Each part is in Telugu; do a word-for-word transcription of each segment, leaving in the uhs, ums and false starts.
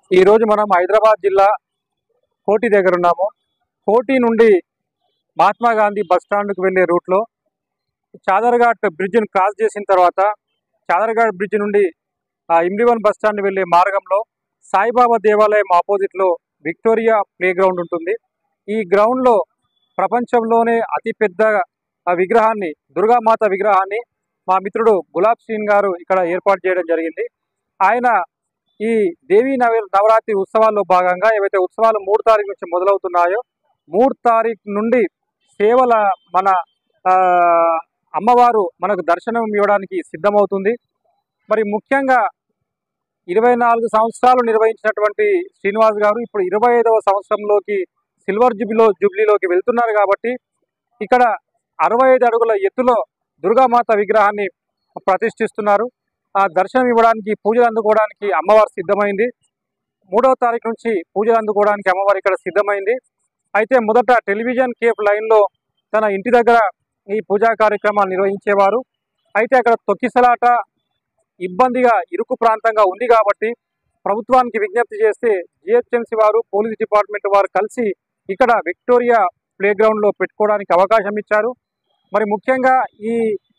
ఈ రోజు మనం హైదరాబాద్ జిల్లా కోటి దగ్గర ఉన్నాము. కోటి నుండి మహాత్మా గాంధీ బస్ స్టాండ్కు వెళ్ళే రూట్లో చాదర్ఘాట్ బ్రిడ్జ్ను క్రాస్ చేసిన తర్వాత చాదర్ఘాట్ బ్రిడ్జ్ నుండి ఇమ్రివన్ బస్ స్టాండ్ వెళ్ళే మార్గంలో సాయిబాబా దేవాలయం ఆపోజిట్లో విక్టోరియా ప్లే గ్రౌండ్ ఉంటుంది. ఈ గ్రౌండ్లో ప్రపంచంలోనే అతిపెద్ద విగ్రహాన్ని, దుర్గామాత విగ్రహాన్ని మా మిత్రుడు గులాబ్ సింగ్ గారు ఇక్కడ ఏర్పాటు చేయడం జరిగింది. ఆయన ఈ దేవీ నవ నవరాత్రి ఉత్సవాల్లో భాగంగా ఏవైతే ఉత్సవాలు మూడు తారీఖు నుంచి మొదలవుతున్నాయో మూడు తారీఖు నుండి సేవల మన అమ్మవారు మనకు దర్శనం ఇవ్వడానికి సిద్ధమవుతుంది. మరి ముఖ్యంగా ఇరవై నాలుగు సంవత్సరాలు నిర్వహించినటువంటి శ్రీనివాస్ గారు ఇప్పుడు ఇరవై ఐదవ సంవత్సరంలోకి సిల్వర్ జూబ్లీలో జూబ్లీలోకి వెళ్తున్నారు. కాబట్టి ఇక్కడ అరవై ఐదు అడుగుల ఎత్తులో దుర్గామాత విగ్రహాన్ని ప్రతిష్ఠిస్తున్నారు. ఆ దర్శనం ఇవ్వడానికి, పూజలు అందుకోవడానికి అమ్మవారు సిద్ధమైంది. మూడవ తారీఖు నుంచి పూజలు అందుకోవడానికి అమ్మవారు ఇక్కడ సిద్ధమైంది. అయితే మొదట టెలివిజన్ కేఫ్ లైన్లో తన ఇంటి దగ్గర ఈ పూజా కార్యక్రమాలు నిర్వహించేవారు. అయితే అక్కడ తొక్కిసలాట ఇబ్బందిగా ఇరుకు ప్రాంతంగా ఉంది కాబట్టి ప్రభుత్వానికి విజ్ఞప్తి చేస్తే జిహెచ్ఎంసీ వారు, పోలీస్ డిపార్ట్మెంట్ వారు కలిసి ఇక్కడ విక్టోరియా ప్లే గ్రౌండ్లో పెట్టుకోవడానికి అవకాశం ఇచ్చారు. మరి ముఖ్యంగా ఈ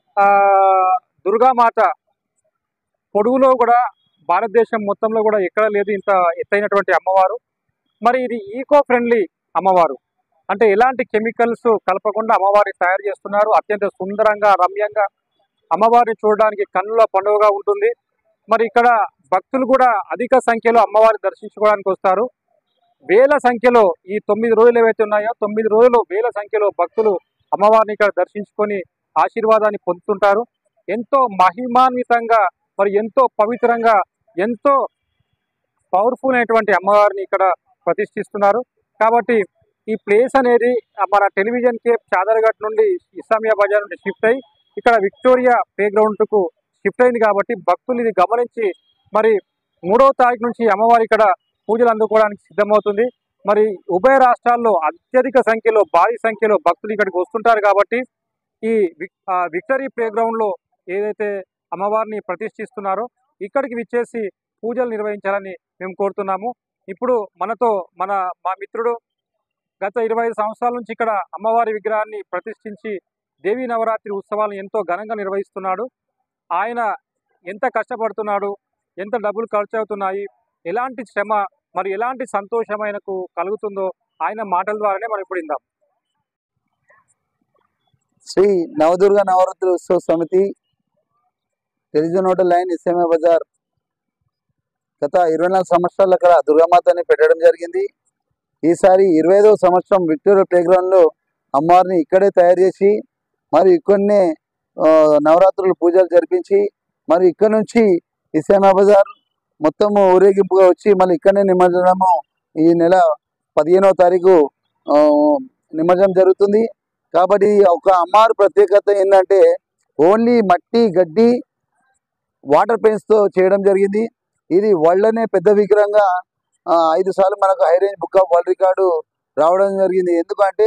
దుర్గామాత పొడుగులో కూడా భారతదేశం మొత్తంలో కూడా ఎక్కడ లేదు ఇంత ఎత్తైనటువంటి అమ్మవారు. మరి ఇది ఈకో ఫ్రెండ్లీ అమ్మవారు, అంటే ఎలాంటి కెమికల్స్ కలపకుండా అమ్మవారిని తయారు చేస్తున్నారు. అత్యంత సుందరంగా, రమ్యంగా అమ్మవారిని చూడడానికి కన్నుల పండుగగా ఉంటుంది. మరి ఇక్కడ భక్తులు కూడా అధిక సంఖ్యలో అమ్మవారిని దర్శించుకోవడానికి వస్తారు. వేల సంఖ్యలో ఈ తొమ్మిది రోజులు ఏవైతే ఉన్నాయో తొమ్మిది రోజులు వేల సంఖ్యలో భక్తులు అమ్మవారిని ఇక్కడ దర్శించుకొని ఆశీర్వాదాన్ని పొందుతుంటారు. ఎంతో మహిమాన్వితంగా, మరి ఎంతో పవిత్రంగా, ఎంతో పవర్ఫుల్ అయినటువంటి అమ్మవారిని ఇక్కడ ప్రతిష్ఠిస్తున్నారు. కాబట్టి ఈ ప్లేస్ అనేది మన టెలివిజన్ కేఫ్ చాదర్ఘాట్ నుండి ఇస్లామియా బజార్ నుండి షిఫ్ట్ అయ్యి ఇక్కడ విక్టోరియా ప్లే గ్రౌండ్కు షిఫ్ట్ అయింది. కాబట్టి భక్తులు ఇది గమనించి మరి మూడవ తారీఖు నుంచి అమ్మవారి ఇక్కడ పూజలు అందుకోవడానికి సిద్ధమవుతుంది. మరి ఉభయ రాష్ట్రాల్లో అత్యధిక సంఖ్యలో, భారీ సంఖ్యలో భక్తులు ఇక్కడికి వస్తుంటారు. కాబట్టి ఈ విక్టరీ ప్లే గ్రౌండ్లో ఏదైతే అమ్మవారిని ప్రతిష్ఠిస్తున్నారో ఇక్కడికి విచ్చేసి పూజలు నిర్వహించాలని మేము కోరుతున్నాము. ఇప్పుడు మనతో మన మా మిత్రుడు గత ఇరవై ఐదు సంవత్సరాల నుంచి ఇక్కడ అమ్మవారి విగ్రహాన్ని ప్రతిష్ఠించి దేవీ నవరాత్రి ఉత్సవాలను ఎంతో ఘనంగా నిర్వహిస్తున్నాడు. ఆయన ఎంత కష్టపడుతున్నాడు, ఎంత డబ్బులు ఖర్చు అవుతున్నాయి, ఎలాంటి శ్రమ, మరి ఎలాంటి సంతోషం ఆయనకు కలుగుతుందో ఆయన మాటల ద్వారానే మనం ఇప్పుడు ఇందాం. శ్రీ నవదుర్గ నవరాత్రి ఉత్సవ సమితి television hotel line Islamia Bazar గత ఇరవై నాలుగు సంవత్సరాలు అక్కడ దుర్గామాతని పెట్టడం జరిగింది. ఈసారి ఇరవై ఐదవ సంవత్సరం విక్టోరియా ప్లే గ్రౌండ్లో అమ్మవారిని ఇక్కడే తయారు చేసి మరి ఇక్కడనే నవరాత్రులు పూజలు జరిపించి మరి ఇక్కడ నుంచి ఇస్లామియా బజార్ మొత్తం ఊరేగింపుగా వచ్చి మళ్ళీ ఇక్కడనే నిమజ్జనము ఈ నెల పదిహేనవ తారీఖు నిమజ్జనం జరుగుతుంది. కాబట్టి ఒక అమ్మవారి ప్రత్యేకత ఏంటంటే ఓన్లీ మట్టి, గడ్డి, వాటర్ పెయింట్స్తో చేయడం జరిగింది. ఇది వరల్డ్లోనే పెద్ద విగ్రహంగా ఐదు సార్లు మనకు high range book of world record రావడం జరిగింది. ఎందుకంటే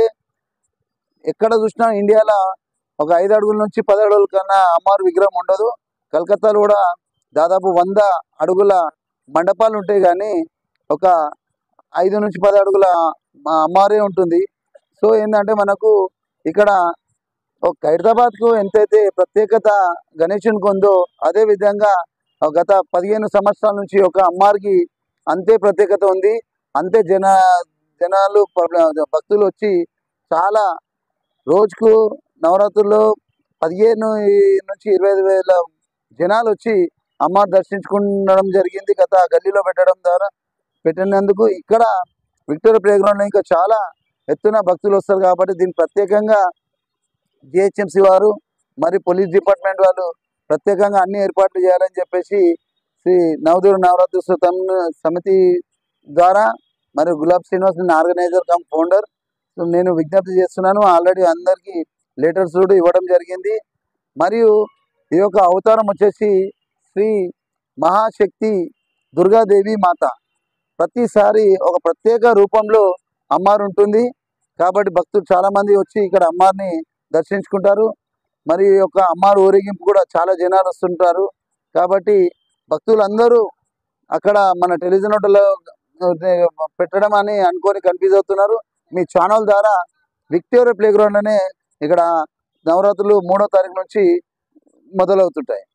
ఎక్కడ చూసినా ఇండియాలో ఒక ఐదు అడుగుల నుంచి పది అడుగుల కన్నా అమ్మవారి విగ్రహం ఉండదు. కలకత్తాలో కూడా దాదాపు వంద అడుగుల మండపాలు ఉంటాయి, కానీ ఒక ఐదు నుంచి పది అడుగుల అమ్మవారే ఉంటుంది. సో ఏంటంటే మనకు ఇక్కడ ఒక హైదరాబాద్కు ఎంతైతే ప్రత్యేకత గణేశునికి ఉందో అదే విధంగా గత పదిహేను సంవత్సరాల నుంచి ఒక అమ్మవారికి అంతే ప్రత్యేకత ఉంది. అంతే జన జనాలు భక్తులు వచ్చి చాలా రోజుకు నవరాత్రుల్లో పదిహేను నుంచి ఇరవై ఐదు వేల జనాలు వచ్చి అమ్మవారు దర్శించుకుండడం జరిగింది. గత గల్లీలో పెట్టడం ద్వారా పెట్టినందుకు ఇక్కడ విక్టోరియా ప్లే గ్రౌండ్లో ఇంకా చాలా ఎత్తున భక్తులు వస్తారు. కాబట్టి దీన్ని ప్రత్యేకంగా జిహెచ్ఎంసీ వారు మరి పోలీస్ డిపార్ట్మెంట్ వాళ్ళు ప్రత్యేకంగా అన్ని ఏర్పాట్లు చేయాలని చెప్పేసి శ్రీ నవదుర్గ నవరాత్రి సమితి ద్వారా మరి గులాబ్ శ్రీనివాస్ నేను ఆర్గనైజర్ కమ్ ఫౌండర్ నేను విజ్ఞప్తి చేస్తున్నాను. ఆల్రెడీ అందరికీ లెటర్స్ కూడా ఇవ్వడం జరిగింది. మరియు ఈ యొక్క అవతారం వచ్చేసి శ్రీ మహాశక్తి దుర్గాదేవి మాత. ప్రతిసారి ఒక ప్రత్యేక రూపంలో అమ్మవారు ఉంటుంది. కాబట్టి భక్తులు చాలామంది వచ్చి ఇక్కడ అమ్మవారిని దర్శించుకుంటారు. మరి యొక్క అమ్మవారి ఊరేగింపు కూడా చాలా జనాలు వస్తుంటారు. కాబట్టి భక్తులందరూ అక్కడ మన టెలివిజన్ హోటల్లో పెట్టడం అని అనుకొని కన్ఫ్యూజ్ అవుతున్నారు. మీ ఛానల్ ద్వారా విక్టోరియా ప్లే గ్రౌండ్ అనే ఇక్కడ నవరాత్రులు మూడో తారీఖు నుంచి మొదలవుతుంటాయి.